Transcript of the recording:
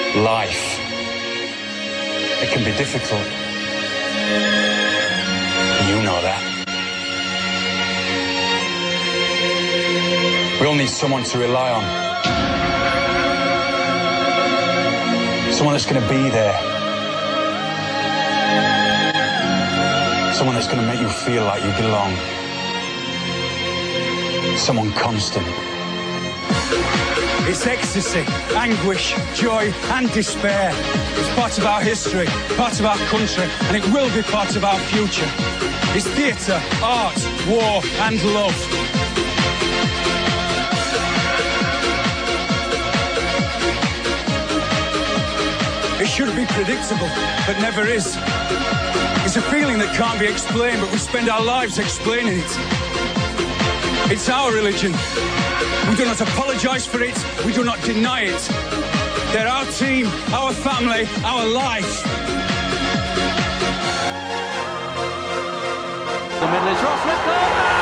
life. It can be difficult. You know that. We all need someone to rely on. Someone that's going to be there. Someone that's going to make you feel like you belong. Someone constant. It's ecstasy, anguish, joy and despair. It's part of our history, part of our country, and it will be part of our future. It's theatre, art, war and love. It should be predictable, but never is. It's a feeling that can't be explained, but we spend our lives explaining it. It's our religion. We do not apologise for it. We do not deny it. They're our team, our family, our life. The middle is Ross.